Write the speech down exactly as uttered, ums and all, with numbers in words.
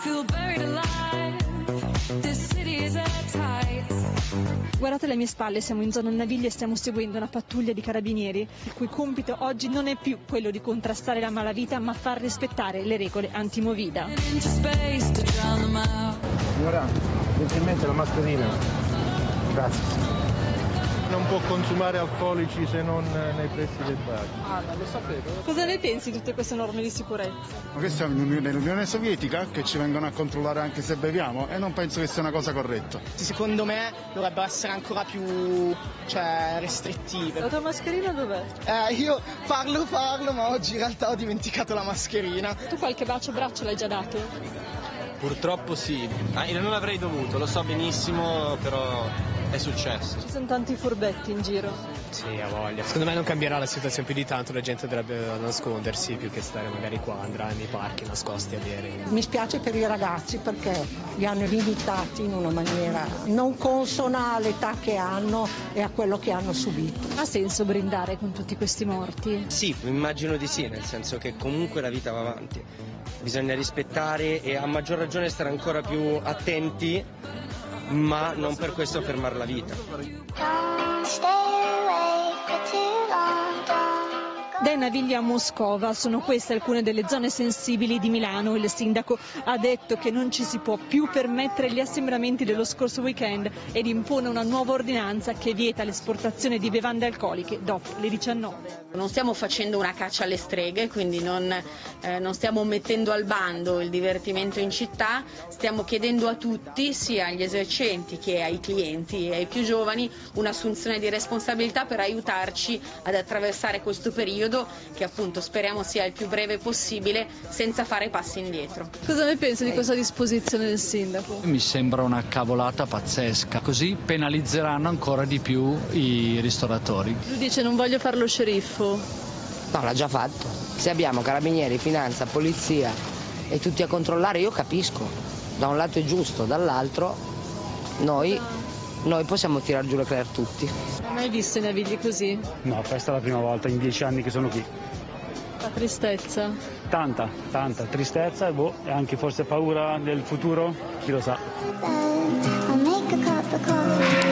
Guardate alle mie spalle, siamo in zona Navigli e stiamo seguendo una pattuglia di carabinieri, il cui compito oggi non è più quello di contrastare la malavita, ma far rispettare le regole antimovida. Signora, gentilmente la mascherina. Grazie. Non può consumare alcolici se non nei pressi del bar. Ah, non lo sapevo. Cosa ne pensi di tutte queste norme di sicurezza? Ma che siamo nell'Unione Sovietica che ci vengono a controllare anche se beviamo e non penso che sia una cosa corretta. Secondo me dovrebbero essere ancora più cioè, restrittive. La tua mascherina dov'è? Eh, io parlo parlo ma oggi in realtà ho dimenticato la mascherina. Tu qualche bacio braccio l'hai già dato? Purtroppo sì, ah, io non l'avrei dovuto, lo so benissimo, però è successo. Ci sono tanti furbetti in giro. Sì, ha voglia. Secondo me non cambierà la situazione più di tanto, la gente dovrebbe nascondersi più che stare magari qua, andrà nei parchi nascosti a bere. Mi spiace per i ragazzi perché li hanno limitati in una maniera non consona all'età che hanno e a quello che hanno subito. Ha senso brindare con tutti questi morti? Sì, immagino di sì, nel senso che comunque la vita va avanti. Bisogna rispettare e a maggior ragione stare ancora più attenti, ma non per questo fermare la vita. Da Navigli a Moscova sono queste alcune delle zone sensibili di Milano. Il sindaco ha detto che non ci si può più permettere gli assembramenti dello scorso weekend ed impone una nuova ordinanza che vieta l'esportazione di bevande alcoliche dopo le diciannove. Non stiamo facendo una caccia alle streghe, quindi non, eh, non stiamo mettendo al bando il divertimento in città, stiamo chiedendo a tutti, sia agli esercenti che ai clienti e ai più giovani, un'assunzione di responsabilità per aiutarci ad attraversare questo periodo che appunto speriamo sia il più breve possibile senza fare passi indietro. Cosa ne pensi di questa disposizione del sindaco? Mi sembra una cavolata pazzesca, così penalizzeranno ancora di più i ristoratori. Lui dice non voglio fare lo sceriffo. No, l'ha già fatto. Se abbiamo carabinieri, finanza, polizia e tutti a controllare, io capisco. Da un lato è giusto, dall'altro noi, noi possiamo tirar giù le clair tutti. Non hai mai visto i Navigli così? No, questa è la prima volta in dieci anni che sono qui. La tristezza? Tanta, tanta tristezza e boh, e anche forse paura del futuro, chi lo sa.